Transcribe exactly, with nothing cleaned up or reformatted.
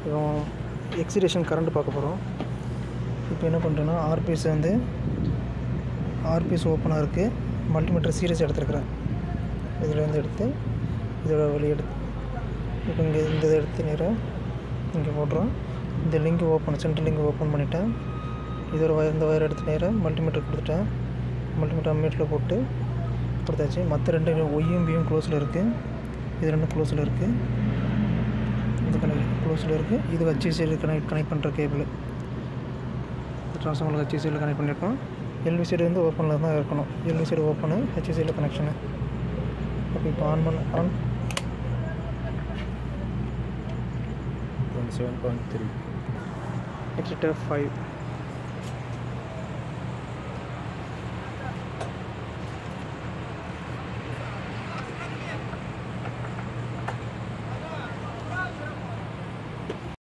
இப்போ excitation current பார்க்க போகிறோம். இப்போ என்ன பண்ணுறேன்னா ஆர்பிஎஸ் வந்து ஆர்பிஎஸ் ஓப்பனாக இருக்குது. மல்டிமீட்டர் சீரியஸ் எடுத்துருக்குறேன். இதில் வந்து எடுத்து இதோட வழி எடுத்து இப்போ இங்கே இந்த இதை எடுத்து நேராக இங்கே போடுறோம். இந்த link open central link open பண்ணிவிட்டேன். இதோட வயர் இந்த வயர் எடுத்து நேராக மல்டிமீட்டர் கொடுத்துட்டேன். மல்டிமீட்டர் அம்மீட்டரில் போட்டு கொடுத்தாச்சு. மற்ற ரெண்டு ஒய்யும் பியும் க்ளோஸில் இருக்குது. இது ரெண்டும் க்ளோஸில் இருக்குது. இது கனெக்ட் க்ளோஸில் இருக்குது. இது ஹெச்இசியில் கனெக்ட் கனெக்ட் பண்ணுற கேபிள். ட்ரான்ஸ்ஃபார்மரில் ஹெச்இசியில் கனெக்ட் பண்ணியிருக்கோம். எல்வி சைடு வந்து ஓப்பனில் தான் இருக்கணும். எல்வி சைடு ஓப்பனு, ஹெச்இசியில் கனெக்ஷனு. ஓகே, இப்போ ஆன் பண்ண on seven point three Exeter five.